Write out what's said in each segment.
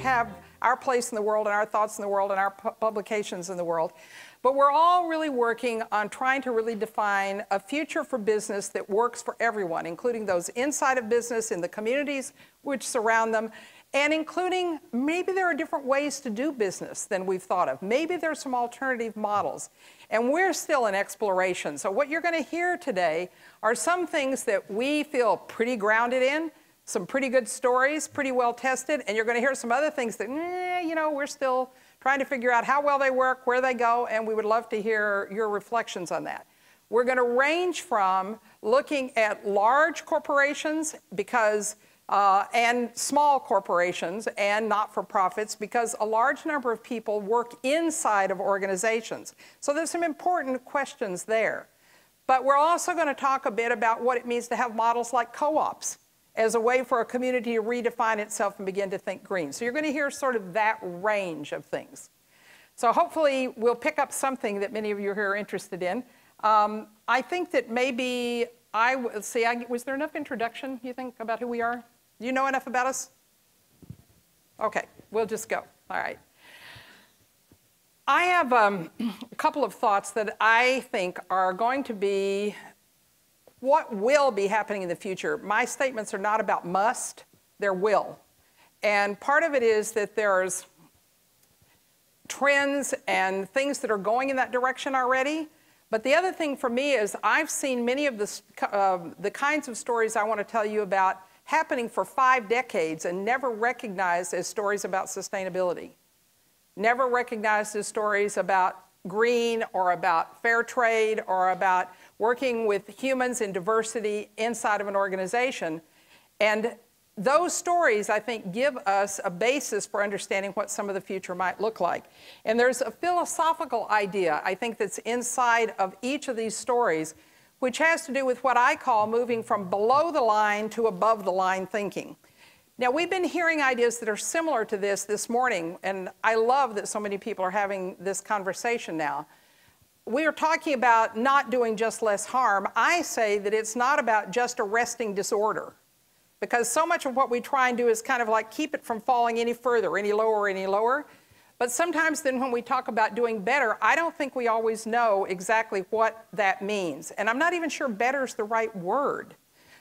have our place in the world and our thoughts in the world and our publications in the world. But we're all really working on trying to really define a future for business that works for everyone, including those inside of business, in the communities which surround them, and including maybe there are different ways to do business than we've thought of. Maybe there's some alternative models. And we're still in exploration. So what you're going to hear today are some things that we feel pretty grounded in, some pretty good stories, pretty well tested, and you're going to hear some other things that, you know, we're still trying to figure out how well they work, where they go, and we would love to hear your reflections on that. We're going to range from looking at large corporations because and small corporations and not-for-profits, because a large number of people work inside of organizations. So there's some important questions there. But we're also going to talk a bit about what it means to have models like co-ops as a way for a community to redefine itself and begin to think green. So you're going to hear sort of that range of things. So hopefully we'll pick up something that many of you here are interested in. I think that maybe was there enough introduction, you think, about who we are? Do you know enough about us? Okay, we'll just go. All right. I have a couple of thoughts that I think are going to be what will be happening in the future. My statements are not about must, they're will. And part of it is that there's trends and things that are going in that direction already. But the other thing for me is I've seen many of the kinds of stories I want to tell you about happening for 5 decades and never recognized as stories about sustainability. Never recognized as stories about green or about fair trade or about working with humans in diversity inside of an organization. And those stories, I think, give us a basis for understanding what some of the future might look like. And there's a philosophical idea, I think, that's inside of each of these stories, which has to do with what I call moving from below the line to above the line thinking. Now, we've been hearing ideas that are similar to this morning, and I love that so many people are having this conversation now. We are talking about not doing just less harm. I say that it's not about just arresting disorder, because so much of what we try and do is kind of like keep it from falling any further, any lower, any lower. But sometimes then when we talk about doing better, I don't think we always know exactly what that means. And I'm not even sure better is the right word.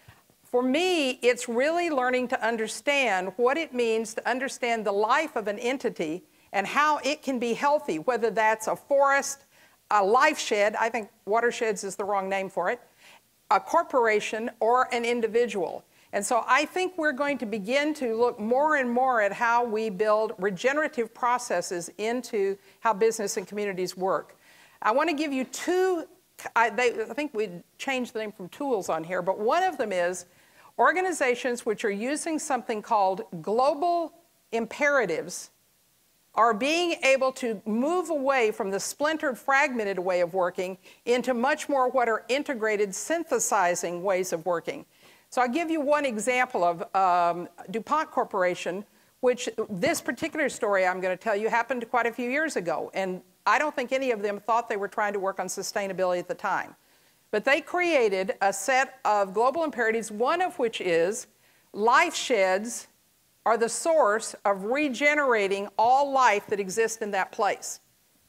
For me, it's really learning to understand what it means to understand the life of an entity and how it can be healthy, whether that's a forest, a life shed, I think watersheds is the wrong name for it, a corporation, or an individual. And so I think we're going to begin to look more and more at how we build regenerative processes into how business and communities work. I want to give you two, I think we changed the name from tools on here, but one of them is organizations which are using something called global imperatives are being able to move away from the splintered, fragmented way of working into much more what are integrated, synthesizing ways of working. So I'll give you one example of DuPont Corporation, which this particular story I'm going to tell you happened quite a few years ago. And I don't think any of them thought they were trying to work on sustainability at the time. But they created a set of global imperatives, one of which is life sheds are the source of regenerating all life that exists in that place.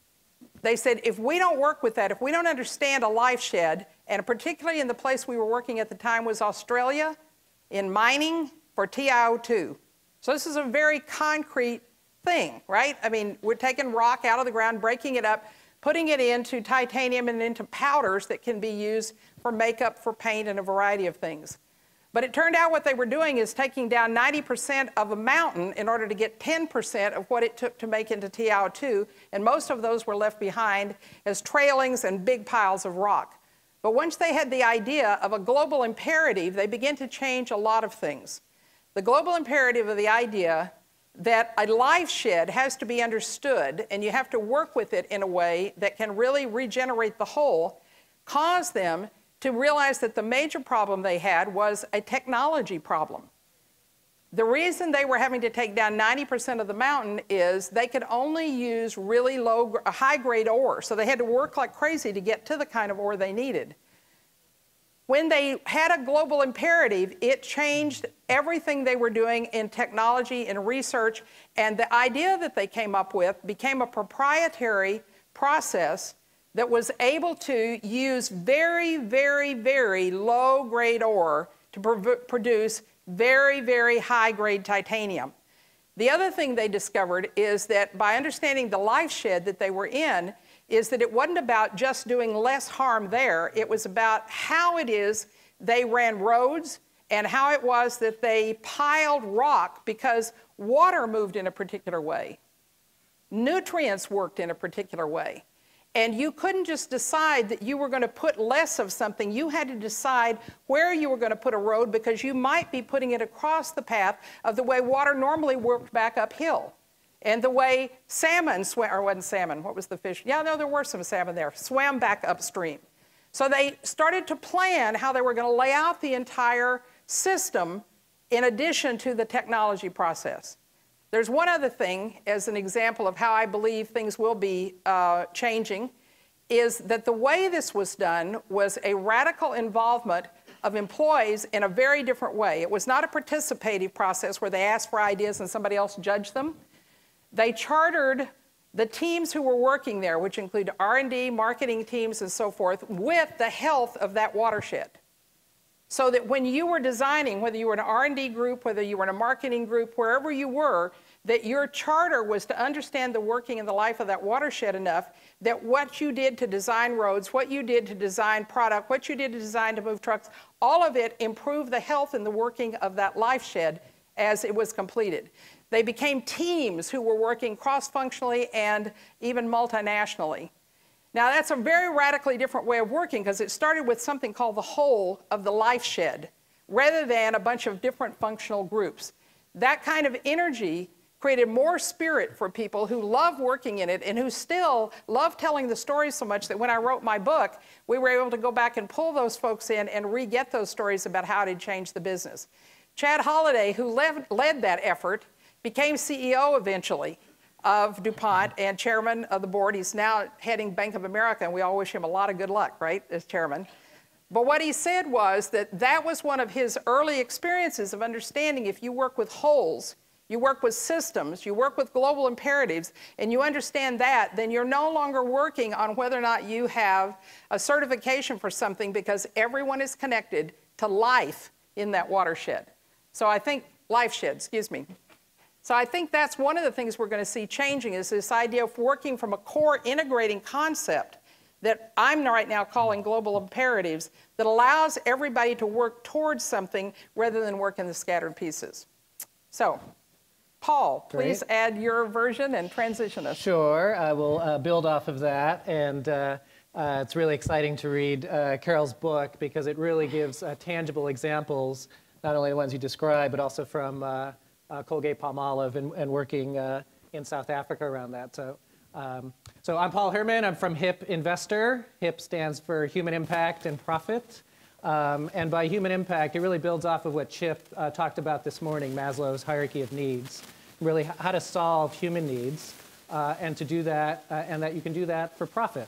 They said, if we don't work with that, if we don't understand a life shed, and particularly in the place we were working at the time was Australia, in mining for TiO2. So this is a very concrete thing, right? I mean, we're taking rock out of the ground, breaking it up, putting it into titanium and into powders that can be used for makeup, for paint, and a variety of things. But it turned out what they were doing is taking down 90% of a mountain in order to get 10% of what it took to make into TiO2, and most of those were left behind as trailings and big piles of rock. But once they had the idea of a global imperative, they began to change a lot of things. The global imperative of the idea that a life shed has to be understood, and you have to work with it in a way that can really regenerate the whole, caused them to realize that the major problem they had was a technology problem. The reason they were having to take down 90% of the mountain is they could only use really high-grade ore, so they had to work like crazy to get to the kind of ore they needed. When they had a global imperative, it changed everything they were doing in technology and research, and the idea that they came up with became a proprietary process that was able to use very, very, very low-grade ore to produce very, very high-grade titanium. The other thing they discovered is that by understanding the life shed that they were in, is that it wasn't about just doing less harm there. It was about how it is they ran roads and how it was that they piled rock because water moved in a particular way. Nutrients worked in a particular way. And you couldn't just decide that you were going to put less of something. You had to decide where you were going to put a road because you might be putting it across the path of the way water normally worked back uphill. And the way salmon swam, or wasn't salmon, what was the fish? Yeah, no, there were some salmon there, swam back upstream. So they started to plan how they were going to lay out the entire system in addition to the technology process. There's one other thing as an example of how I believe things will be changing, is that the way this was done was a radical involvement of employees in a very different way. It was not a participative process where they asked for ideas and somebody else judged them. They chartered the teams who were working there, which include R&D, marketing teams, and so forth, with the health of that watershed. So that when you were designing, whether you were an R&D group, whether you were in a marketing group, wherever you were, that your charter was to understand the working and the life of that watershed enough that what you did to design roads, what you did to design product, what you did to design to move trucks, all of it improved the health and the working of that life shed as it was completed. They became teams who were working cross-functionally and even multinationally. Now, that's a very radically different way of working because it started with something called the whole of the life shed rather than a bunch of different functional groups. That kind of energy created more spirit for people who love working in it and who still love telling the stories so much that when I wrote my book, we were able to go back and pull those folks in and re-get those stories about how it had changed the business. Chad Hollender, who led that effort, became CEO eventually of DuPont and chairman of the board. He's now heading Bank of America, and we all wish him a lot of good luck, right, as chairman. But what he said was that that was one of his early experiences of understanding if you work with wholes, you work with systems, you work with global imperatives, and you understand that, then you're no longer working on whether or not you have a certification for something because everyone is connected to life in that watershed. So I think, life shed, excuse me. So I think that's one of the things we're going to see changing is this idea of working from a core integrating concept that I'm right now calling global imperatives that allows everybody to work towards something rather than work in the scattered pieces. So, Paul, please add your version and transition us. Sure, I will build off of that. And it's really exciting to read Carol's book because it really gives tangible examples, not only the ones you described, but also from Colgate-Palmolive and working in South Africa around that. So I'm Paul Herman. I'm from HIP Investor. HIP stands for Human Impact and Profit. And by human impact, it really builds off of what Chip talked about this morning, Maslow's hierarchy of needs, really how to solve human needs and to do that, and that you can do that for profit.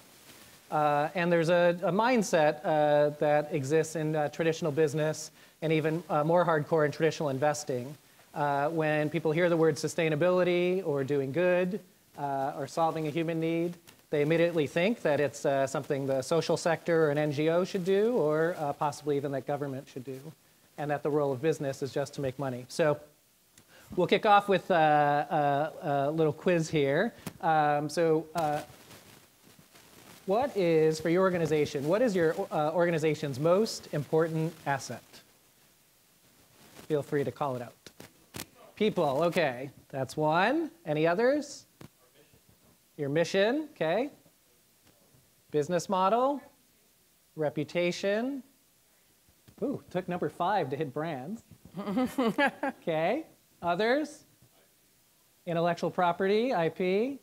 And there's a mindset that exists in traditional business and even more hardcore in traditional investing. When people hear the word sustainability or doing good or solving a human need, they immediately think that it's something the social sector or an NGO should do or possibly even that government should do, and that the role of business is just to make money. So we'll kick off with a little quiz here. What is, for your organization, what is your organization's most important asset? Feel free to call it out. People, okay, that's one. Any others? Your mission, okay. Business model, reputation. Ooh, took number 5 to hit brands. Okay, others? Intellectual property, IP.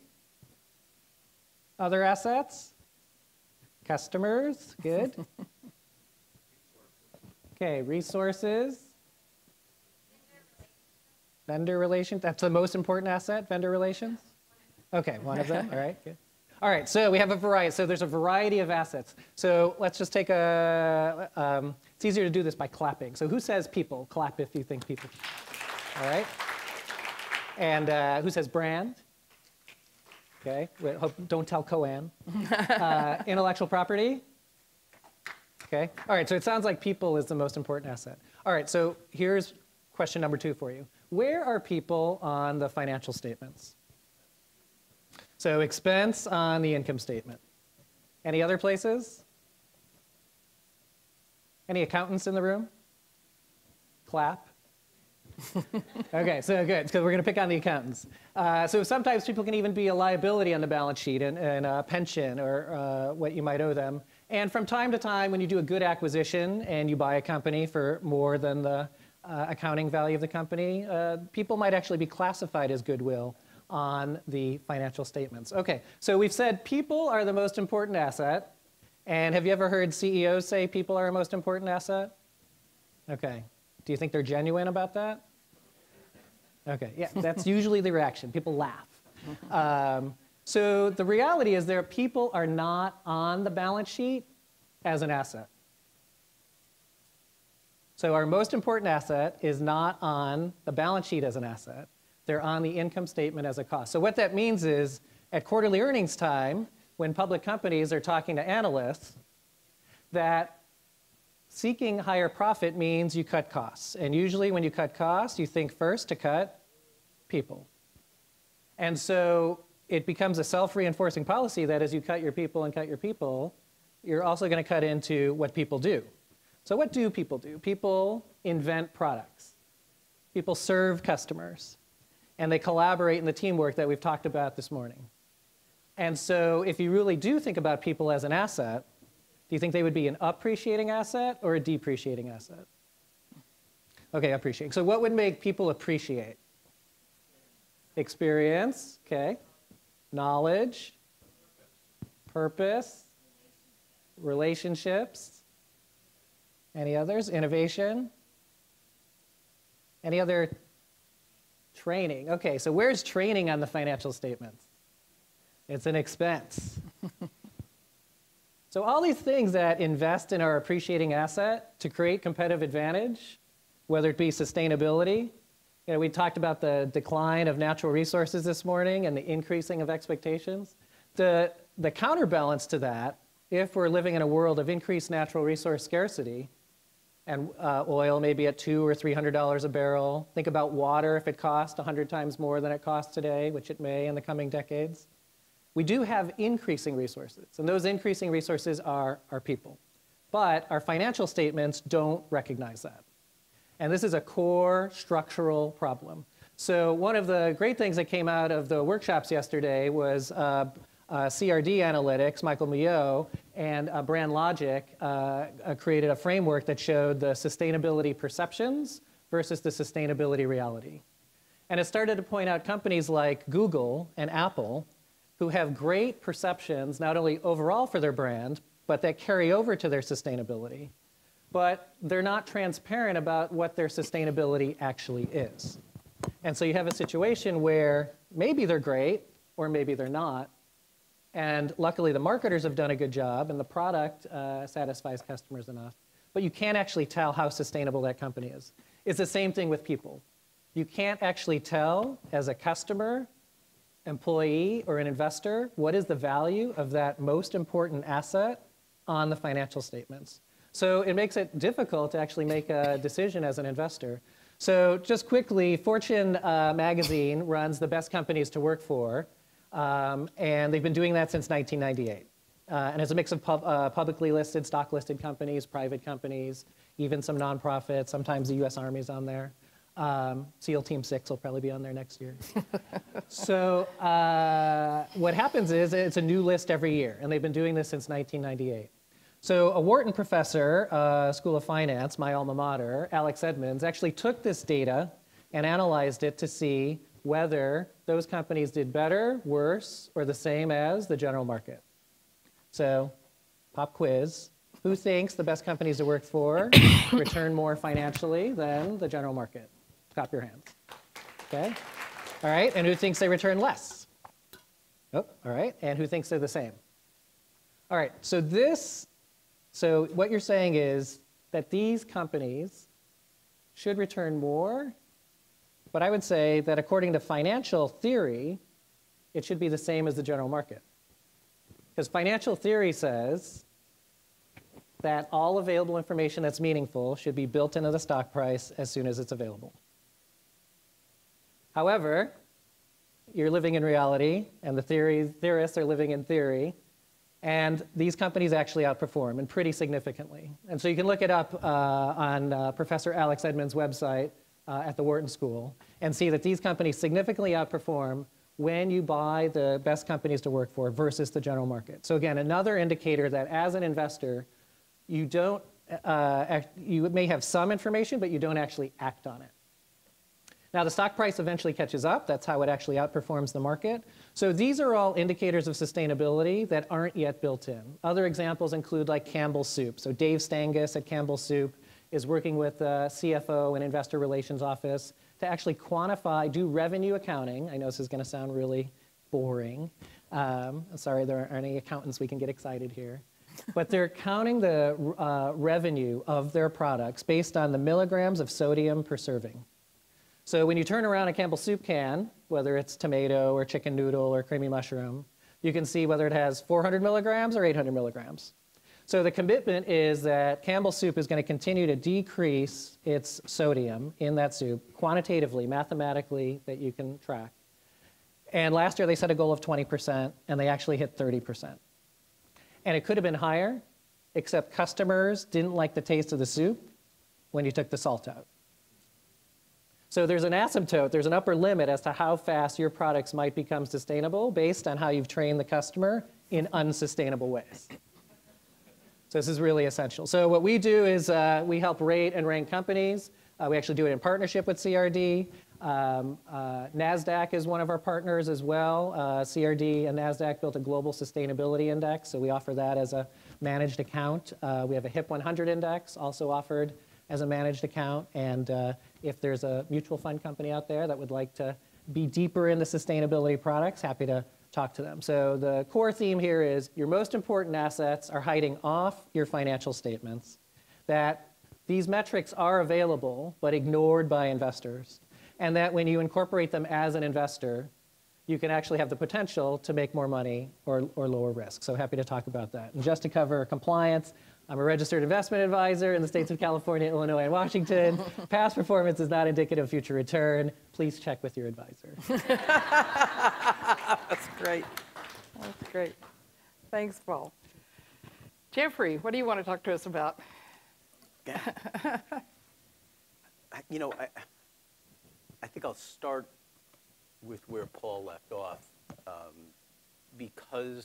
Other assets? Customers, good. Okay, resources. Vendor relations, that's the most important asset, vendor relations? Okay, one of them, all right, good. All right, so we have a variety, so there's a variety of assets. So let's just take a It's easier to do this by clapping. So who says people? Clap if you think people. All right. And who says brand? Okay. Wait, don't tell Coan. Intellectual property? Okay. All right. So it sounds like people is the most important asset. All right. So here's question number 2 for you. Where are people on the financial statements? So expense on the income statement. Any other places? Any accountants in the room? Clap. Okay, so good, because we're going to pick on the accountants. So sometimes people can even be a liability on the balance sheet and a pension or what you might owe them. And from time to time, when you do a good acquisition and you buy a company for more than the accounting value of the company, people might actually be classified as goodwill on the financial statements. Okay, so we've said people are the most important asset. And have you ever heard CEOs say people are our most important asset? Okay. Do you think they're genuine about that? Okay, yeah, that's usually the reaction. People laugh. So the reality is people are not on the balance sheet as an asset. So our most important asset is not on the balance sheet as an asset. They're on the income statement as a cost. So what that means is at quarterly earnings time, when public companies are talking to analysts, that seeking higher profit means you cut costs. And usually when you cut costs, you think first to cut people. And so it becomes a self-reinforcing policy that as you cut your people and cut your people, you're also going to cut into what people do. So what do? People invent products. People serve customers. And they collaborate in the teamwork that we've talked about this morning. And so if you really do think about people as an asset, do you think they would be an appreciating asset or a depreciating asset? Okay, appreciating. So what would make people appreciate? Experience, okay. Knowledge, purpose, relationships. Any others? Innovation? Any other? Training. Okay, so where's training on the financial statements? It's an expense. So all these things that invest in our appreciating asset to create competitive advantage, whether it be sustainability, we talked about the decline of natural resources this morning and the increasing of expectations. The counterbalance to that, if we're living in a world of increased natural resource scarcity, and oil may be at $200 or $300 a barrel. Think about water if it cost 100 times more than it costs today, which it may in the coming decades. We do have increasing resources, and those increasing resources are our people. But our financial statements don't recognize that. And this is a core structural problem. So one of the great things that came out of the workshops yesterday was CRD Analytics, Michael Mayo, and Brand Logic created a framework that showed the sustainability perceptions versus the sustainability reality. And it started to point out companies like Google and Apple who have great perceptions, not only overall for their brand, but that carry over to their sustainability. But they're not transparent about what their sustainability actually is. And so you have a situation where maybe they're great, or maybe they're not. And luckily, the marketers have done a good job, and the product satisfies customers enough. But you can't actually tell how sustainable that company is. It's the same thing with people. You can't actually tell, as a customer, employee, or an investor, what is the value of that most important asset on the financial statements. So it makes it difficult to actually make a decision as an investor. So just quickly, Fortune magazine runs the best companies to work for. And they've been doing that since 1998. And it's a mix of publicly listed, stock-listed companies, private companies, even some nonprofits. Sometimes the U.S. Army's on there. SEAL Team 6 will probably be on there next year. So what happens is it's a new list every year. And they've been doing this since 1998. So a Wharton professor, School of Finance, my alma mater, Alex Edmonds, actually took this data and analyzed it to see whether those companies did better, worse, or the same as the general market. So, pop quiz. Who thinks the best companies to work for return more financially than the general market? Clap your hands. Okay? All right, and who thinks they return less? Oh, all right, and who thinks they're the same? All right, so what you're saying is that these companies should return more, but I would say that according to financial theory, it should be the same as the general market. Because financial theory says that all available information that's meaningful should be built into the stock price as soon as it's available. However, you're living in reality, and the theorists are living in theory, and these companies actually outperform, and pretty significantly. And so you can look it up on Professor Alex Edmond's website at the Wharton School and see that these companies significantly outperform when you buy the best companies to work for versus the general market. So again, another indicator that as an investor, you may have some information, but you don't actually act on it. Now, the stock price eventually catches up. That's how it actually outperforms the market. So these are all indicators of sustainability that aren't yet built in. Other examples include like Campbell Soup. So Dave Stangus at Campbell Soup is working with the CFO and Investor Relations Office to actually quantify, do revenue accounting. I know this is going to sound really boring. Sorry, there aren't any accountants. We can get excited here. But they're counting the revenue of their products based on the milligrams of sodium per serving. So when you turn around a Campbell Soup can, whether it's tomato or chicken noodle or creamy mushroom, you can see whether it has 400 milligrams or 800 milligrams. So the commitment is that Campbell Soup is going to continue to decrease its sodium in that soup quantitatively, mathematically, that you can track. And last year they set a goal of 20%, and they actually hit 30%. And it could have been higher, except customers didn't like the taste of the soup when you took the salt out. So there's an asymptote, there's an upper limit as to how fast your products might become sustainable based on how you've trained the customer in unsustainable ways. So this is really essential. So what we do is we help rate and rank companies. We actually do it in partnership with CRD. NASDAQ is one of our partners as well. CRD and NASDAQ built a global sustainability index, so we offer that as a managed account. We have a HIP 100 index also offered as a managed account. And if there's a mutual fund company out there that would like to be deeper into sustainability products, happy to talk to them. So the core theme here is your most important assets are hiding off your financial statements, that these metrics are available but ignored by investors, and that when you incorporate them as an investor, you can actually have the potential to make more money or lower risk. So happy to talk about that. And just to cover compliance, I'm a registered investment advisor in the states of California, Illinois, and Washington. Past performance is not indicative of future return. Please check with your advisor. That's great. That's great. Thanks, Paul. Jeffrey, what do you want to talk to us about? You know, I think I'll start with where Paul left off, because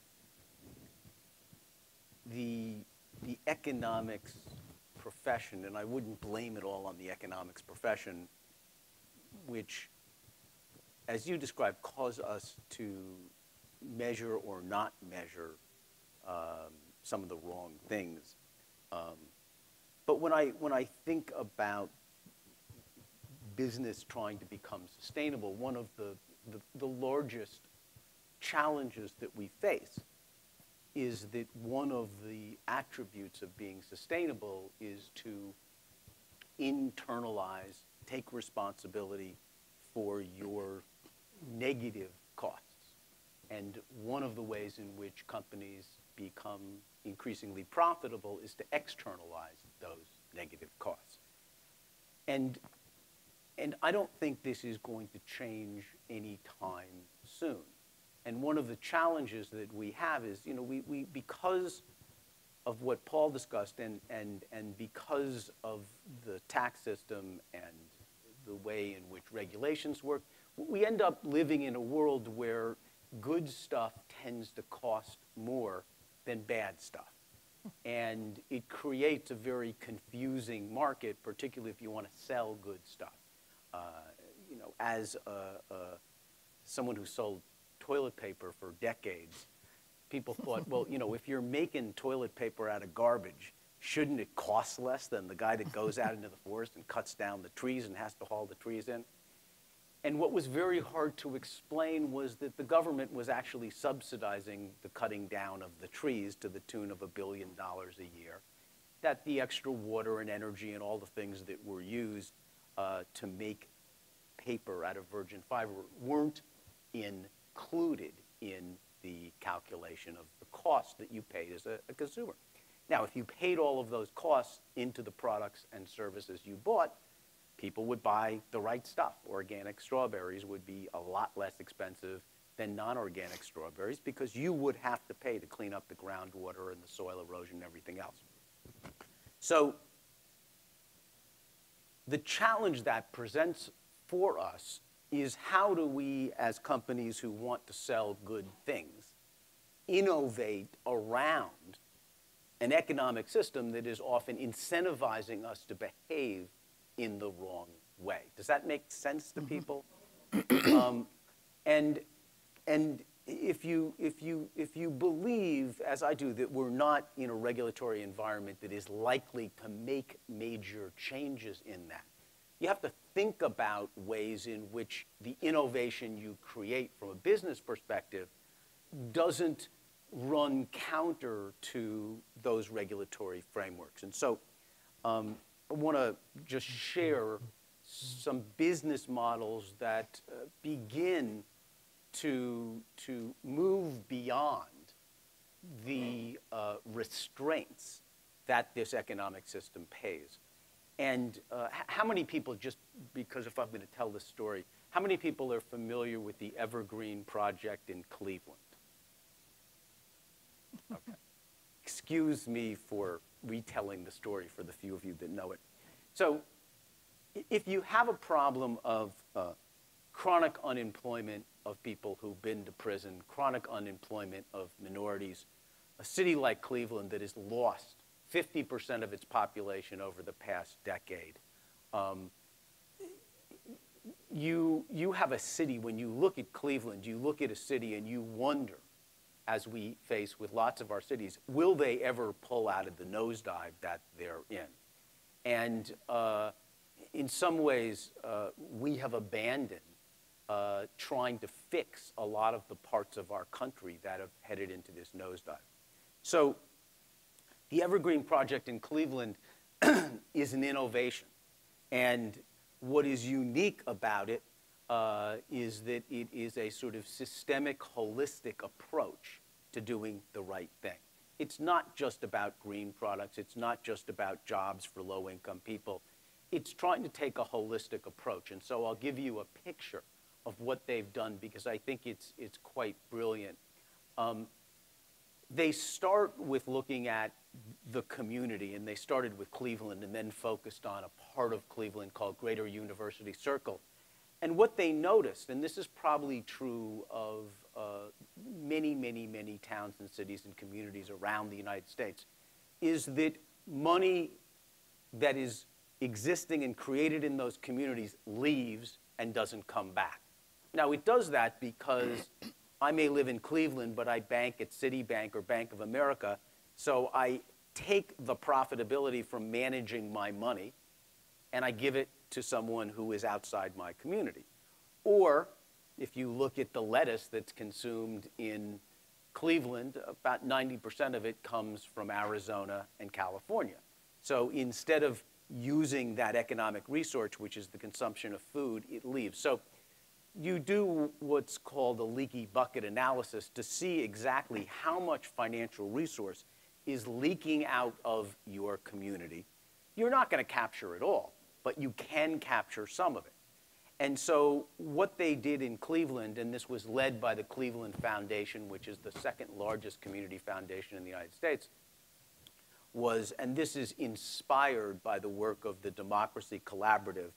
the economics profession, and I wouldn't blame it all on the economics profession, which, as you described, cause us to measure or not measure some of the wrong things. But when I think about business trying to become sustainable, one of the largest challenges that we face is that one of the attributes of being sustainable is to internalize, take responsibility for your negative costs. And one of the ways in which companies become increasingly profitable is to externalize those negative costs. And I don't think this is going to change anytime soon. And one of the challenges that we have is, you know, we because of what Paul discussed and because of the tax system and the way in which regulations work, we end up living in a world where good stuff tends to cost more than bad stuff. And it creates a very confusing market, particularly if you want to sell good stuff. You know, as someone who sold toilet paper for decades, people thought, well, you know, if you're making toilet paper out of garbage, shouldn't it cost less than the guy that goes out into the forest and cuts down the trees and has to haul the trees in? And what was very hard to explain was that the government was actually subsidizing the cutting down of the trees to the tune of $1 billion a year. that the extra water and energy and all the things that were used to make paper out of virgin fiber weren't included in the calculation of the cost that you paid as a consumer. Now, if you paid all of those costs into the products and services you bought, people would buy the right stuff. Organic strawberries would be a lot less expensive than non-organic strawberries because you would have to pay to clean up the groundwater and the soil erosion and everything else. So the challenge that presents for us is how do we, as companies who want to sell good things, innovate around an economic system that is often incentivizing us to behave in the wrong way. Does that make sense to people? And if you believe, as I do, that we're not in a regulatory environment that is likely to make major changes in that, you have to think about ways in which the innovation you create from a business perspective doesn't run counter to those regulatory frameworks. And so I want to just share some business models that begin to move beyond the restraints that this economic system pays. And how many people, just because if I'm going to tell this story, how many people are familiar with the Evergreen Project in Cleveland? Okay. Excuse me for retelling the story for the few of you that know it. So if you have a problem of chronic unemployment of people who've been to prison, chronic unemployment of minorities, a city like Cleveland that has lost 50% of its population over the past decade, you have a city, when you look at Cleveland, you look at a city and you wonder, as we face with lots of our cities, will they ever pull out of the nosedive that they're in? And in some ways, we have abandoned trying to fix a lot of the parts of our country that have headed into this nosedive. So the Evergreen Project in Cleveland is an innovation. And what is unique about it is that it is a sort of systemic, holistic approach to doing the right thing. It's not just about green products. It's not just about jobs for low-income people. It's trying to take a holistic approach. And so I'll give you a picture of what they've done because I think it's quite brilliant. They start with looking at the community, and they started with Cleveland and then focused on a part of Cleveland called Greater University Circle. And what they noticed, and this is probably true of many, many, many towns and cities and communities around the United States, is that money that is existing and created in those communities leaves and doesn't come back. Now, it does that because I may live in Cleveland, but I bank at Citibank or Bank of America, so I take the profitability from managing my money and I give it to someone who is outside my community. Or if you look at the lettuce that's consumed in Cleveland, about 90% of it comes from Arizona and California. So instead of using that economic resource, which is the consumption of food, it leaves. So you do what's called a leaky bucket analysis to see exactly how much financial resource is leaking out of your community. You're not going to capture it all, but you can capture some of it. And so what they did in Cleveland, and this was led by the Cleveland Foundation, which is the second largest community foundation in the United States, was, and this is inspired by the work of the Democracy Collaborative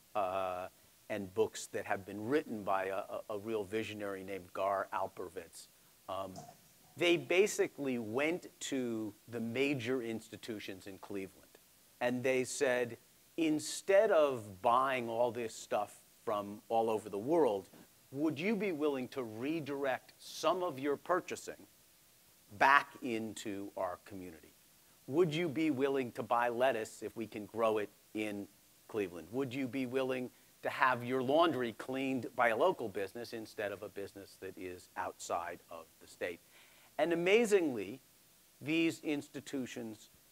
and books that have been written by a real visionary named Gar Alperovitz. They basically went to the major institutions in Cleveland, and they said, instead of buying all this stuff from all over the world, would you be willing to redirect some of your purchasing back into our community? Would you be willing to buy lettuce if we can grow it in Cleveland? Would you be willing to have your laundry cleaned by a local business instead of a business that is outside of the state? And amazingly, these institutions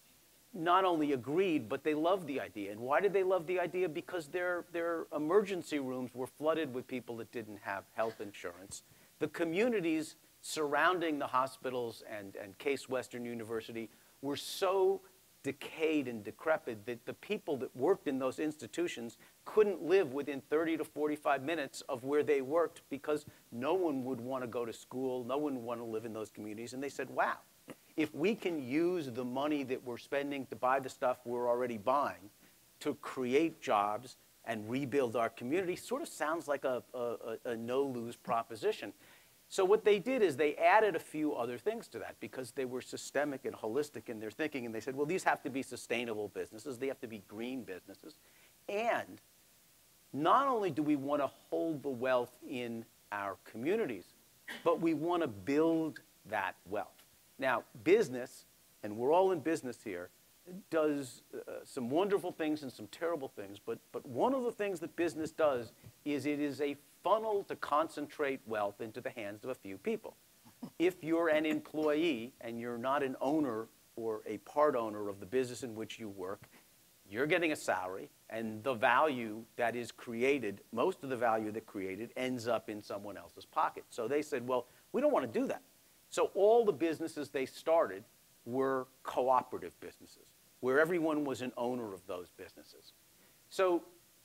not only agreed, but they loved the idea. And why did they love the idea? Because their emergency rooms were flooded with people that didn't have health insurance. The communities surrounding the hospitals and Case Western University were so decayed and decrepit that the people that worked in those institutions couldn't live within 30 to 45 minutes of where they worked because no one would want to go to school, no one would want to live in those communities. And they said, wow, if we can use the money that we're spending to buy the stuff we're already buying to create jobs and rebuild our community, sort of sounds like a no-lose proposition. So what they did is they added a few other things to that because they were systemic and holistic in their thinking. And they said, well, these have to be sustainable businesses. They have to be green businesses. And not only do we want to hold the wealth in our communities, but we want to build that wealth. Now, business, and we're all in business here, does some wonderful things and some terrible things. But one of the things that business does is it is a funnel to concentrate wealth into the hands of a few people. If you're an employee and you're not an owner or a part owner of the business in which you work, you're getting a salary, and the value that is created, most of the value that created, ends up in someone else's pocket. So they said, well, we don't want to do that. So all the businesses they started were cooperative businesses, where everyone was an owner of those businesses. So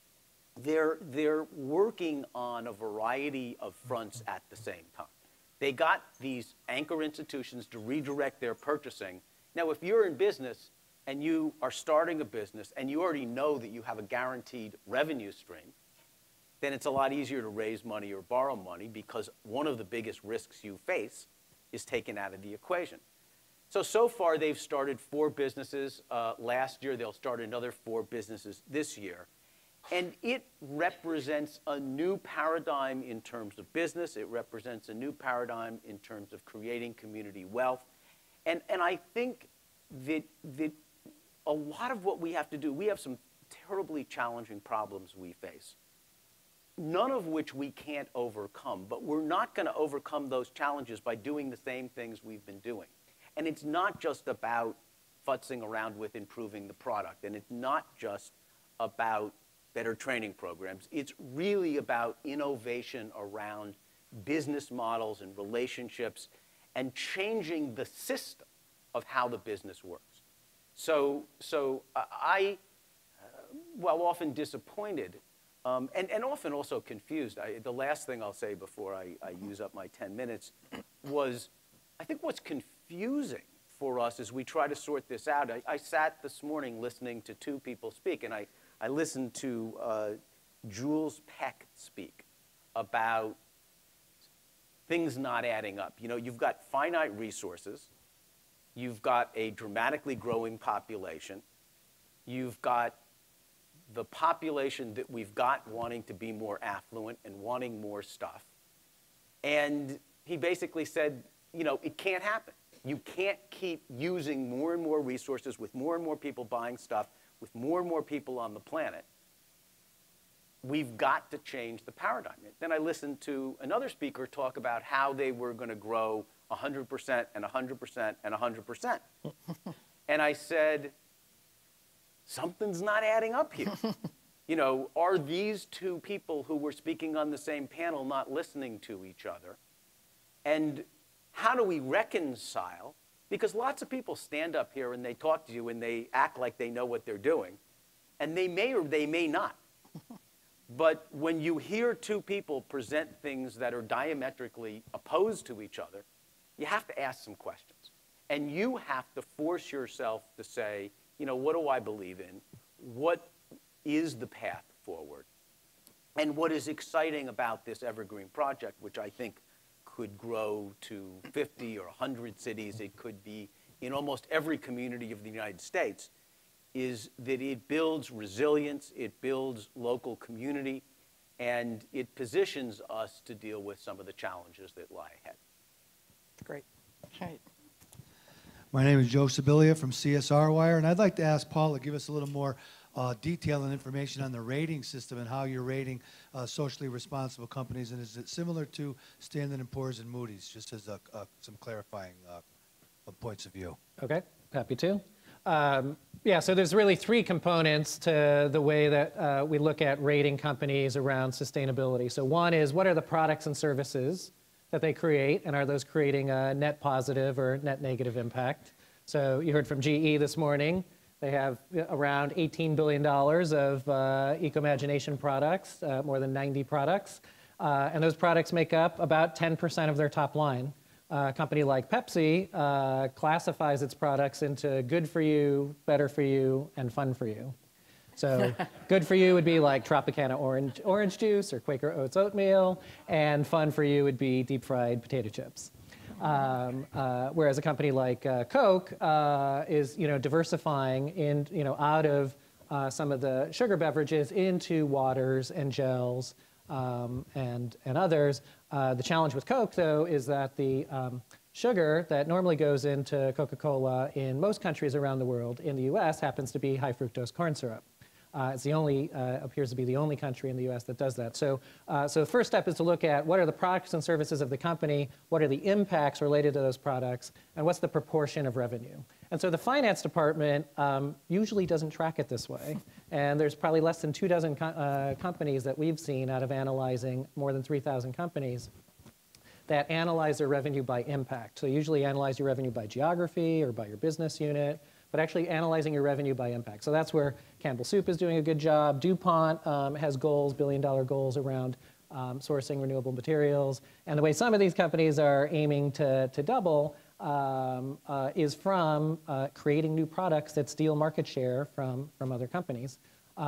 they're working on a variety of fronts at the same time. They got these anchor institutions to redirect their purchasing. Now, if you're in business and you are starting a business and you already know that you have a guaranteed revenue stream, then it's a lot easier to raise money or borrow money because one of the biggest risks you face is taken out of the equation. So far, they've started 4 businesses. Last year, they'll start another 4 businesses this year. And it represents a new paradigm in terms of business. It represents a new paradigm in terms of creating community wealth. And I think that a lot of what we have to do, we have some terribly challenging problems we face, none of which we can't overcome. But we're not going to overcome those challenges by doing the same things we've been doing. And it's not just about futzing around with improving the product. And it's not just about better training programs. It's really about innovation around business models and relationships and changing the system of how the business works. So while often disappointed, and often also confused, the last thing I'll say before I use up my 10 minutes was, I think what's confusing for us as we try to sort this out, I sat this morning listening to 2 people speak, and I listened to Jules Peck speak about things not adding up. You know, you've got finite resources, you've got a dramatically growing population, you've got the population that we've got wanting to be more affluent and wanting more stuff. And he basically said, you know, it can't happen. You can't keep using more and more resources with more and more people buying stuff, with more and more people on the planet. We've got to change the paradigm. Then I listened to another speaker talk about how they were going to grow 100% and 100% and 100%. And I said, something's not adding up here. You know, are these 2 people who were speaking on the same panel not listening to each other? And how do we reconcile? Because lots of people stand up here and they talk to you and they act like they know what they're doing. And they may or they may not. But when you hear 2 people present things that are diametrically opposed to each other, you have to ask some questions. And you have to force yourself to say, you know, what do I believe in? What is the path forward? And what is exciting about this Evergreen project, which I think could grow to 50 or 100 cities, it could be in almost every community of the United States, is that it builds resilience, it builds local community, and it positions us to deal with some of the challenges that lie ahead. Great. Great. My name is Joe Sibilia from CSR Wire, and I'd like to ask Paul to give us a little more detail and information on the rating system and how you're rating socially responsible companies, and is it similar to Standard & Poor's and Moody's, just as some clarifying points of view. Okay, happy to. Yeah, so there's really three components to the way that we look at rating companies around sustainability. So one is, what are the products and services that they create, and are those creating a net positive or net negative impact? So you heard from GE this morning. They have around $18 billion of eco-imagination products, more than 90 products. And those products make up about 10% of their top line. A company like Pepsi classifies its products into good for you, better for you, and fun for you. So good for you would be like Tropicana orange juice or Quaker Oats oatmeal, and fun for you would be deep fried potato chips. Whereas a company like Coke is diversifying in out of some of the sugar beverages into waters and gels and others. The challenge with Coke, though, is that the sugar that normally goes into Coca-Cola in most countries around the world, in the US, happens to be high fructose corn syrup. It's the only, appears to be the only country in the US that does that. So the first step is to look at what are the products and services of the company, what are the impacts related to those products, and what's the proportion of revenue. And so the finance department usually doesn't track it this way. And there's probably less than 24 companies that we've seen out of analyzing more than 3,000 companies that analyze their revenue by impact. So usually analyze your revenue by geography or by your business unit, but actually analyzing your revenue by impact. So that's where Campbell Soup is doing a good job. DuPont has goals, billion-dollar goals around sourcing renewable materials. And the way some of these companies are aiming to double is from creating new products that steal market share from other companies.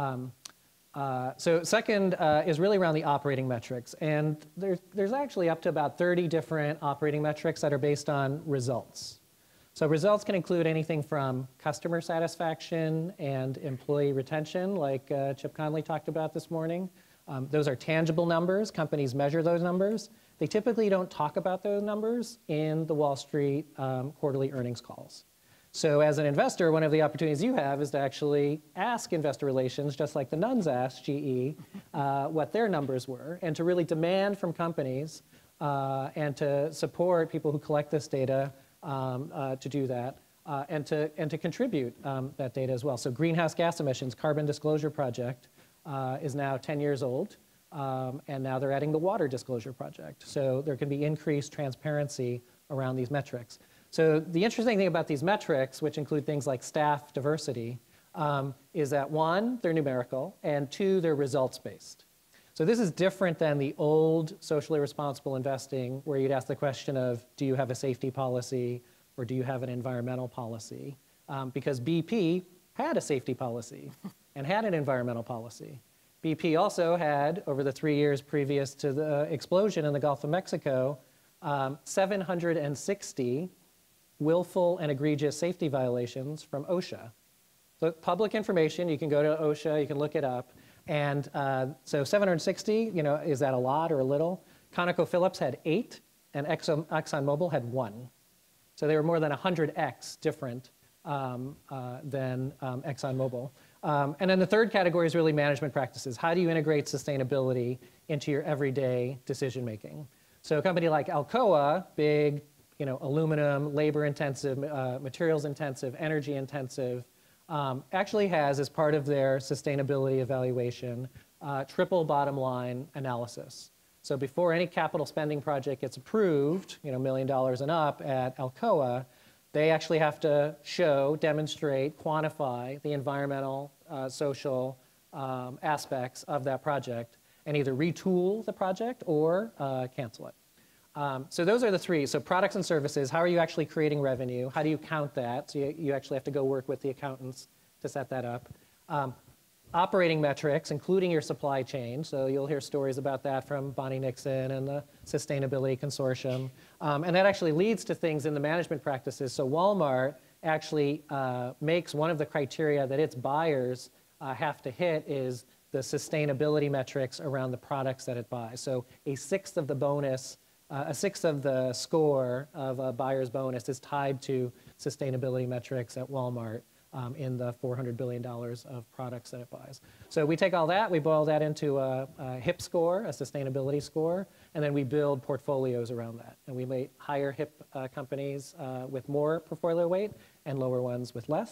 So second is really around the operating metrics. And there's actually up to about 30 different operating metrics that are based on results. So results can include anything from customer satisfaction and employee retention, like Chip Conley talked about this morning. Those are tangible numbers. Companies measure those numbers. They typically don't talk about those numbers in the Wall Street quarterly earnings calls. So as an investor, one of the opportunities you have is to actually ask investor relations, just like the nuns asked GE, what their numbers were, and to really demand from companies and to support people who collect this data to do that, and to contribute that data as well. So greenhouse gas emissions, Carbon Disclosure Project, is now 10 years old, and now they're adding the Water Disclosure Project. So there can be increased transparency around these metrics. So the interesting thing about these metrics, which include things like staff diversity, is that one, they're numerical, and two, they're results-based. So this is different than the old socially responsible investing, where you'd ask the question of, do you have a safety policy or do you have an environmental policy? Because BP had a safety policy and had an environmental policy. BP also had, over the 3 years previous to the explosion in the Gulf of Mexico, 760 willful and egregious safety violations from OSHA. So public information, you can go to OSHA, you can look it up. And so 760, is that a lot or a little? ConocoPhillips had 8, and ExxonMobil had 1. So they were more than 100x different than ExxonMobil. And then the third category is really management practices. How do you integrate sustainability into your everyday decision making? So a company like Alcoa, big, aluminum, labor-intensive, materials-intensive, energy-intensive, actually has, as part of their sustainability evaluation, triple bottom line analysis. So before any capital spending project gets approved, $1 million and up at Alcoa, they actually have to show, demonstrate, quantify the environmental, social aspects of that project and either retool the project or cancel it. So those are the three. So products and services, how are you actually creating revenue? How do you count that? So you actually have to go work with the accountants to set that up. Operating metrics, including your supply chain. So you'll hear stories about that from Bonnie Nixon and the Sustainability Consortium. And that actually leads to things in the management practices. So Walmart actually makes one of the criteria that its buyers have to hit is the sustainability metrics around the products that it buys. So a sixth of the bonus, a sixth of the score of a buyer's bonus is tied to sustainability metrics at Walmart in the $400 billion of products that it buys. So we take all that, we boil that into a HIP score, a sustainability score, and then we build portfolios around that. And we make higher HIP companies with more portfolio weight and lower ones with less.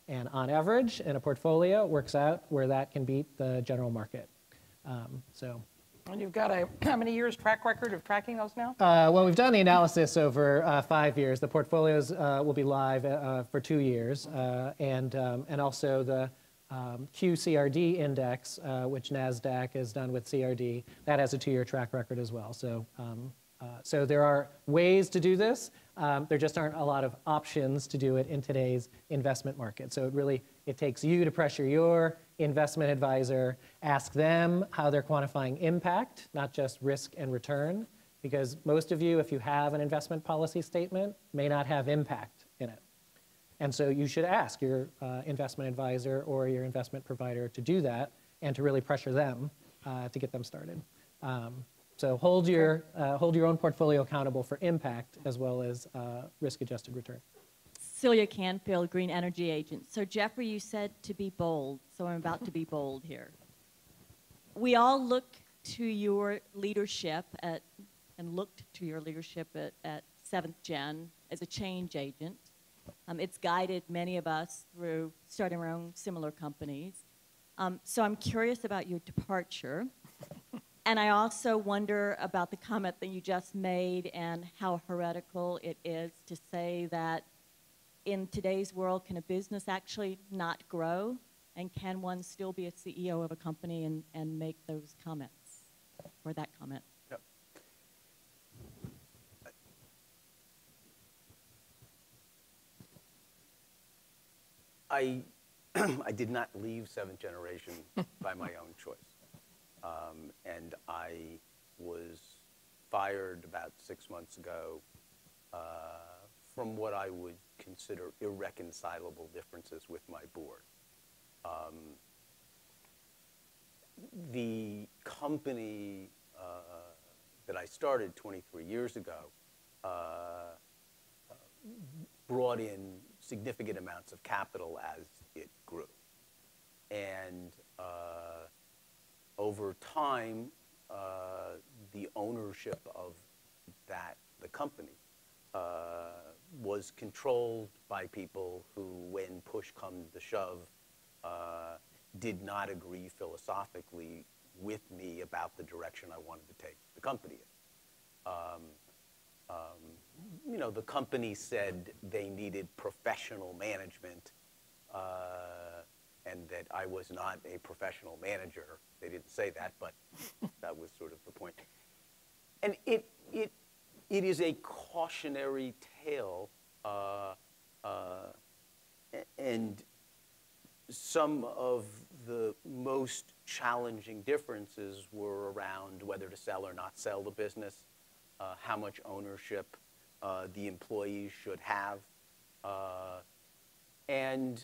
And on average, in a portfolio, it works out where that can beat the general market. And you've got how many years track record of tracking those now? Well, we've done the analysis over 5 years. The portfolios will be live for 2 years. And also the QCRD index, which NASDAQ has done with CRD, that has a 2-year track record as well. So there are ways to do this. There just aren't a lot of options to do it in today's investment market. So it takes you to pressure your investment advisor, ask them how they're quantifying impact, not just risk and return, because most of you, if you have an investment policy statement, may not have impact in it. And so you should ask your investment advisor or your investment provider to do that and to really pressure them to get them started. So hold your own portfolio accountable for impact as well as risk-adjusted return. Celia Canfield, Green Energy Agent. So Jeffrey, you said to be bold, so I'm about to be bold here. We all look to your leadership at 7th Gen as a change agent. It's guided many of us through starting our own similar companies. So I'm curious about your departure. And I also wonder about the comment that you just made and how heretical it is to say that in today's world, can a business actually not grow? And can one still be a CEO of a company and make those comments, or that comment? Yep. I did not leave 7th Generation by my own choice. And I was fired about 6 months ago from what I would consider irreconcilable differences with my board. The company that I started 23 years ago brought in significant amounts of capital as it grew. And over time, the ownership of the company was controlled by people who, when push comes to shove, did not agree philosophically with me about the direction I wanted to take the company in. The company said they needed professional management and that I was not a professional manager. They didn't say that, but that was sort of the point. And it is a cautionary tale, and some of the most challenging differences were around whether to sell or not sell the business, how much ownership the employees should have, and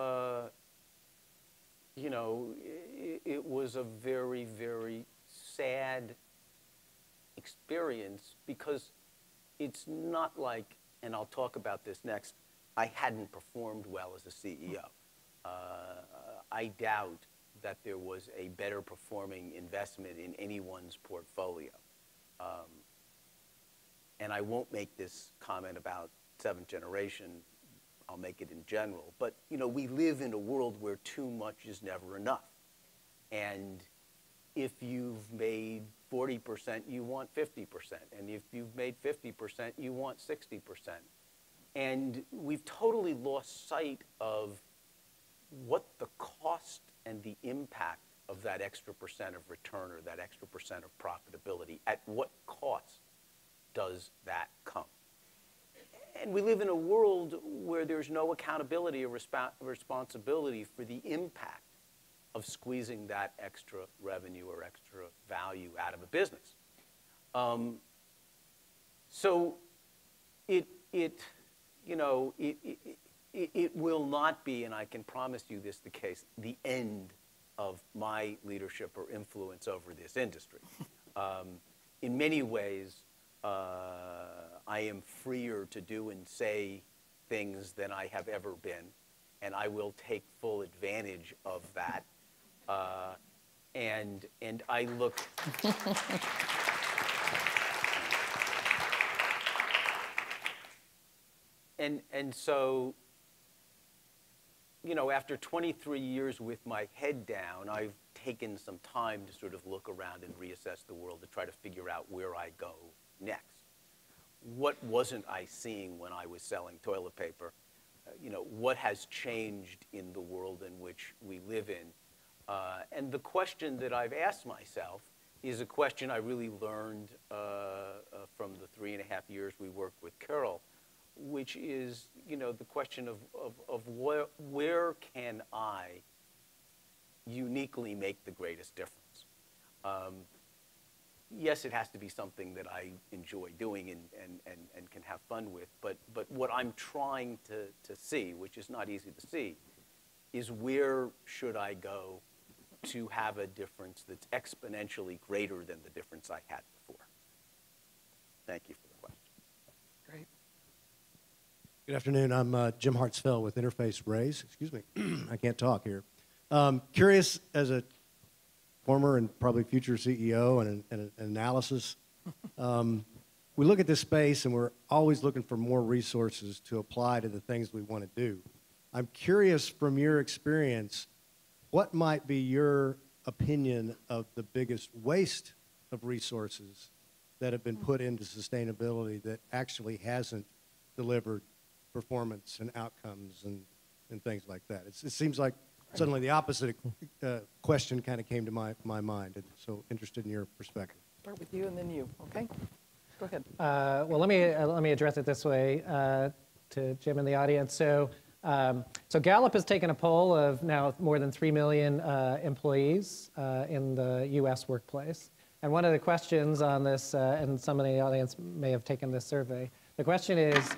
it was a very, very sad experience because it's not like, and I'll talk about this next, I hadn't performed well as a CEO. I doubt that there was a better performing investment in anyone's portfolio. And I won't make this comment about 7th Generation. I'll make it in general. But, we live in a world where too much is never enough. And if you've made 40%, you want 50%. And if you've made 50%, you want 60%. And we've totally lost sight of what the cost and the impact of that extra percent of return or that extra percent of profitability, at what cost does that come? And we live in a world where there's no accountability or responsibility for the impact of squeezing that extra revenue or extra value out of a business. So it will not be, and I can promise you this the case, the end of my leadership or influence over this industry. In many ways, I am freer to do and say things than I have ever been, and I will take full advantage of that. And I look. And so you know, after 23 years with my head down, I've taken some time to sort of look around and reassess the world to try to figure out where I go next. What wasn't I seeing when I was selling toilet paper? You know, what has changed in the world in which we live in? And the question that I've asked myself is a question I really learned from the 3.5 years we worked with Carol, which is, you know, the question of where can I uniquely make the greatest difference? Yes, it has to be something that I enjoy doing and can have fun with, but what I'm trying to see, which is not easy to see, is where should I go to have a difference that's exponentially greater than the difference I had before? Thank you for the question. Great. Good afternoon. I'm Jim Hartsfeld with Interface Raise. Excuse me. I can't talk here. Curious, as a former and probably future CEO and an analysis, we look at this space and we're always looking for more resources to apply to the things we want to do. I'm curious, from your experience, what might be your opinion of the biggest waste of resources that have been put into sustainability that actually hasn't delivered performance and outcomes and things like that? It seems like suddenly the opposite question kind of came to my mind, and so interested in your perspective. Start with you and then you, okay? Go ahead. Well, let me address it this way to Jim and the audience. So Gallup has taken a poll of now more than 3 million employees in the U.S. workplace. And one of the questions on this, and some of the audience may have taken this survey, the question is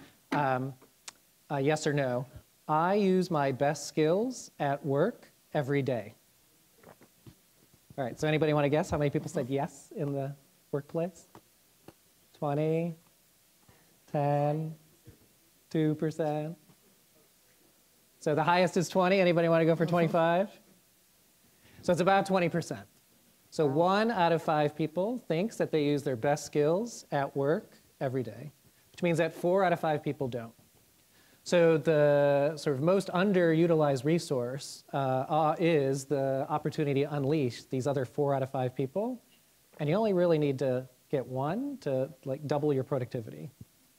yes or no. I use my best skills at work every day. All right, so anybody want to guess how many people said yes in the workplace? 20, 10, 2%. So the highest is 20. Anybody want to go for 25? So it's about 20%. So 1 out of 5 people thinks that they use their best skills at work every day, which means that 4 out of 5 people don't. So the sort of most underutilized resource is the opportunity to unleash these other 4 out of 5 people, and you only really need to get 1 to like double your productivity.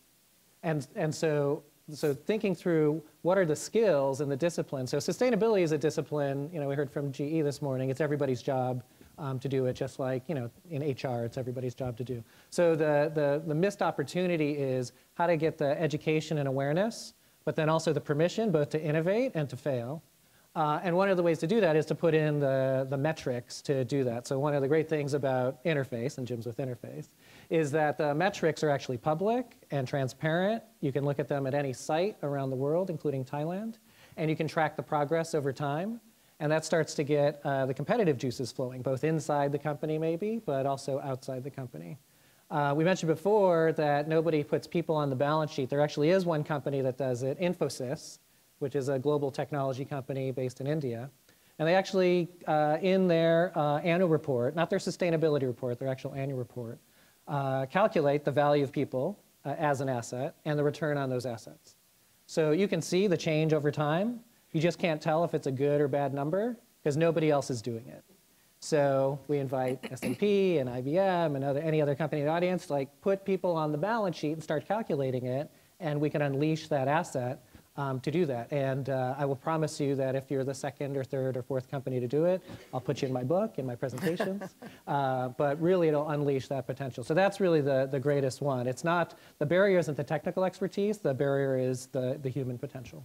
And so thinking through what are the skills and the disciplines. So sustainability is a discipline. You know, we heard from GE this morning. It's everybody's job to do it, just like, you know, in HR, it's everybody's job to do. So the missed opportunity is how to get the education and awareness, but then also the permission both to innovate and to fail. And one of the ways to do that is to put in the metrics to do that. So one of the great things about Interface, and Jim's with Interface, is that the metrics are actually public and transparent. You can look at them at any site around the world, including Thailand, and you can track the progress over time. And that starts to get the competitive juices flowing, both inside the company maybe, but also outside the company. We mentioned before that nobody puts people on the balance sheet. There actually is one company that does it, Infosys, which is a global technology company based in India. And they actually, in their annual report, not their sustainability report, their actual annual report, calculate the value of people as an asset and the return on those assets. So you can see the change over time. You just can't tell if it's a good or bad number because nobody else is doing it. So we invite S&P and IBM and any other company in the audience to like put people on the balance sheet and start calculating it, and we can unleash that asset to do that. And I will promise you that if you're the second or third or fourth company to do it, I'll put you in my book, in my presentations. But really, it'll unleash that potential. So that's really the greatest one. It's not, the barrier isn't the technical expertise, the barrier is the human potential.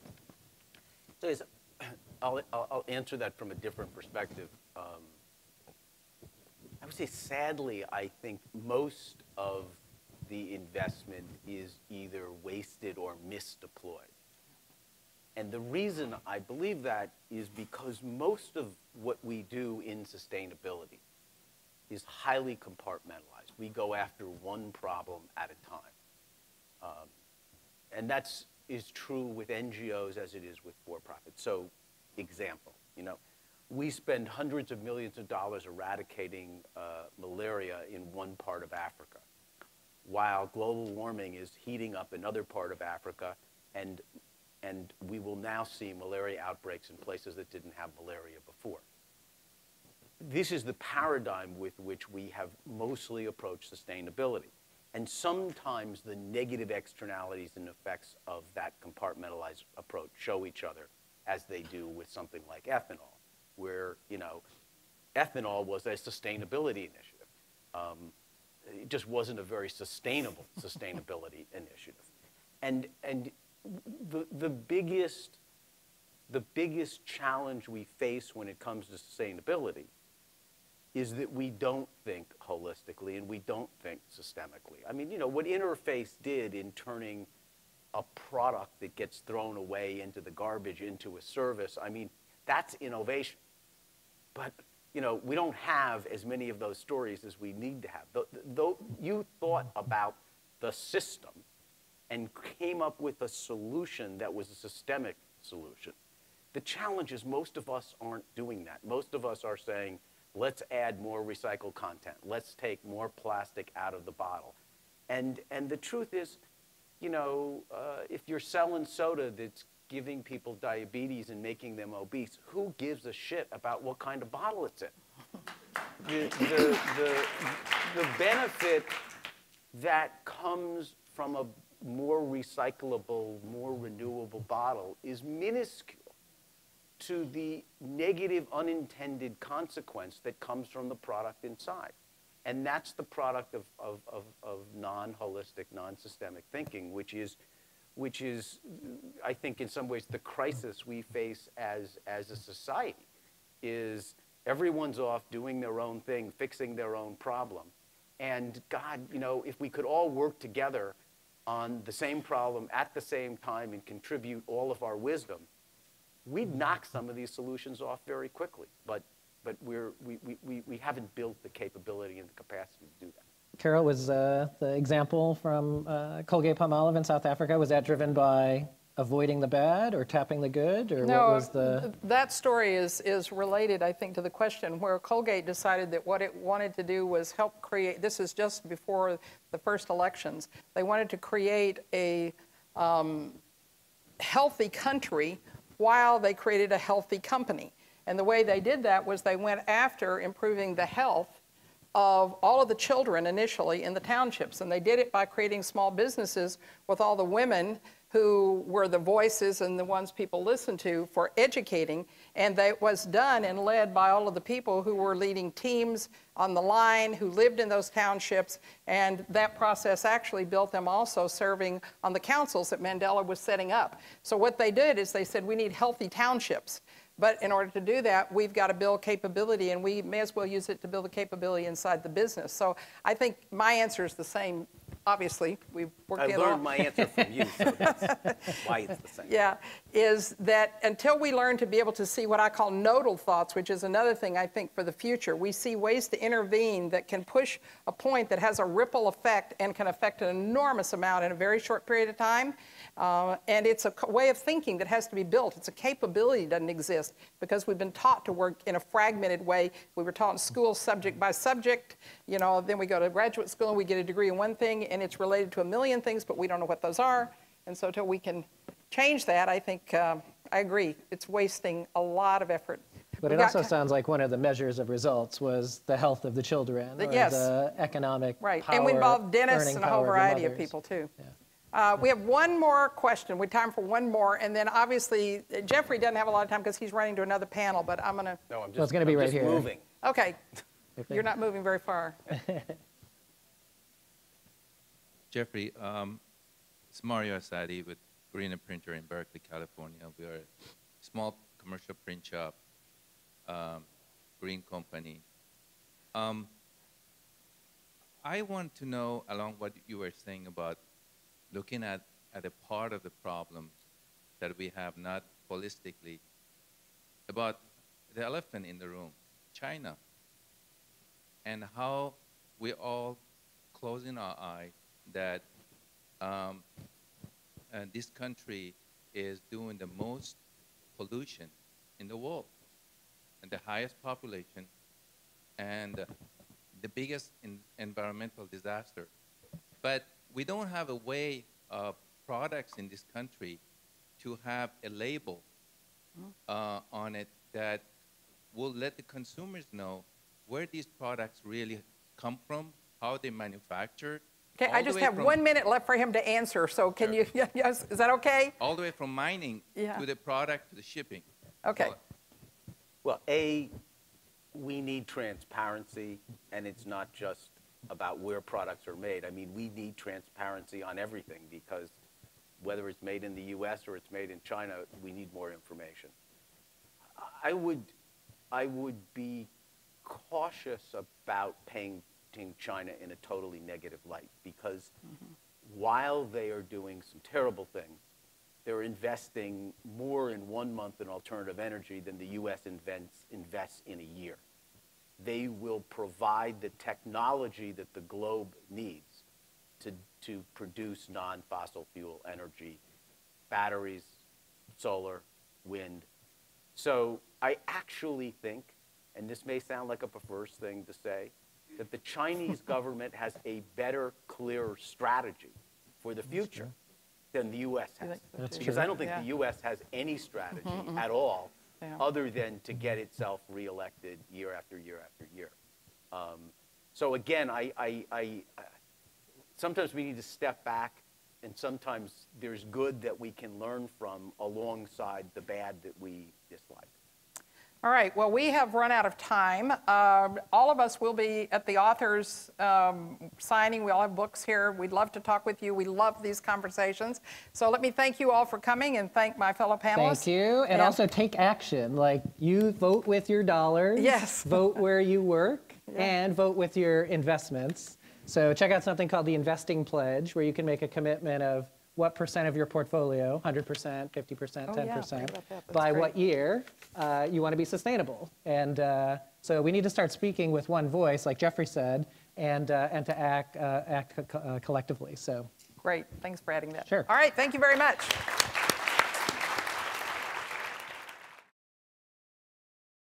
So I'll answer that from a different perspective. I would say, sadly, I think most of the investment is either wasted or misdeployed. And the reason I believe that is because most of what we do in sustainability is highly compartmentalized. We go after one problem at a time. And that is true with NGOs as it is with for-profits. So, example, you know, we spend hundreds of millions of dollars eradicating malaria in one part of Africa, while global warming is heating up another part of Africa, and and we will now see malaria outbreaks in places that didn't have malaria before. This is the paradigm with which we have mostly approached sustainability. And sometimes the negative externalities and effects of that compartmentalized approach show each other, as they do with something like ethanol, where, you know, ethanol was a sustainability initiative. It just wasn't a very sustainable sustainability initiative. And the biggest challenge we face when it comes to sustainability is that we don't think holistically and we don't think systemically. I mean, you know, what Interface did in turning a product that gets thrown away into the garbage into a service, I mean, that's innovation. But, you know, we don't have as many of those stories as we need to have. Though you thought about the system and came up with a solution that was a systemic solution. The challenge is most of us aren't doing that. Most of us are saying, let's add more recycled content. Let's take more plastic out of the bottle. And the truth is, you know, if you're selling soda that's giving people diabetes and making them obese, who gives a shit about what kind of bottle it's in? The benefit that comes from a more recyclable, more renewable bottle is minuscule to the negative unintended consequence that comes from the product inside. And that's the product of non-holistic, non-systemic thinking, which is, I think, in some ways, the crisis we face as a society, is everyone's off doing their own thing, fixing their own problem. And God, you know, if we could all work together on the same problem at the same time and contribute all of our wisdom, we'd knock some of these solutions off very quickly. But we haven't built the capability and the capacity to do that. Carol, was the example from Colgate-Palmolive in South Africa, was that driven by avoiding the bad or tapping the good, or no, what was the? That story is related, I think, to the question where Colgate decided that what it wanted to do was help create, this is just before the first elections, they wanted to create a healthy country while they created a healthy company. And the way they did that was they went after improving the health of all of the children initially in the townships. And they did it by creating small businesses with all the women who were the voices and the ones people listened to for educating. And that was done and led by all of the people who were leading teams on the line, who lived in those townships. And that process actually built them also serving on the councils that Mandela was setting up. So what they did is they said, we need healthy townships. But in order to do that, we've got to build capability, and we may as well use it to build the capability inside the business. So I think my answer is the same. Obviously, we've worked I learned my answer from you, so that's why it's the same. Yeah, is that until we learn to be able to see what I call nodal thoughts, which is another thing I think for the future, we see ways to intervene that can push a point that has a ripple effect and can affect an enormous amount in a very short period of time. And it's a way of thinking that has to be built. It's a capability that doesn't exist because we've been taught to work in a fragmented way. We were taught in school subject by subject. You know, then we go to graduate school and we get a degree in one thing, and it's related to a million things, but we don't know what those are. And so until we can change that, I think I agree. It's wasting a lot of effort. But it also sounds like one of the measures of results was the health of the children, or yes. the economic right. power, And we involve dentists and a whole power variety of mothers. people, too. Yeah. We have one more question. We have time for one more. And then obviously, Jeffrey doesn't have a lot of time because he's running to another panel, but I'm going to. No, I'm just, Well, it's gonna be I'm right just here. moving. Okay. You're not moving very far. Jeffrey, it's Mario Asadi with Green & Printer in Berkeley, California. We are a small commercial print shop, green company. I want to know, along what you were saying about looking at a part of the problem that we have not holistically, about the elephant in the room, China, and how we all closing our eye that this country is doing the most pollution in the world, and the highest population, and the biggest environmental disaster. But we don't have a way of products in this country to have a label on it that will let the consumers know where these products really come from, how they manufacture. Okay, I just have 1 minute left for him to answer, so can you, yes, is that okay? All the way from mining to the product to the shipping. Okay. Well, we need transparency, and it's not just about where products are made. I mean, we need transparency on everything, because whether it's made in the US or it's made in China, we need more information. I would be cautious about painting China in a totally negative light, because while they are doing some terrible things, they're investing more in 1 month in alternative energy than the US invests in a year. They will provide the technology that the globe needs to produce non-fossil fuel energy, batteries, solar, wind. So I actually think, and this may sound like a perverse thing to say, that the Chinese government has a better, clearer strategy for the future than the U.S. has. That's Because true. I don't think the U.S. has any strategy at all other than to get itself reelected year after year after year. So again, sometimes we need to step back, and sometimes there's good that we can learn from alongside the bad that we dislike. All right, well, we have run out of time. All of us will be at the author's signing. We all have books here. We'd love to talk with you. We love these conversations. So let me thank you all for coming and thank my fellow panelists. Thank you. And also take action. Like, you vote with your dollars. Yes. Vote where you work. And vote with your investments. So check out something called the Investing Pledge, where you can make a commitment of what % of your portfolio, 100%, 50%, 10%, by what year you want to be sustainable. And so we need to start speaking with one voice, like Jeffrey said, and to act collectively. So Great. Thanks for adding that. Sure. All right. Thank you very much.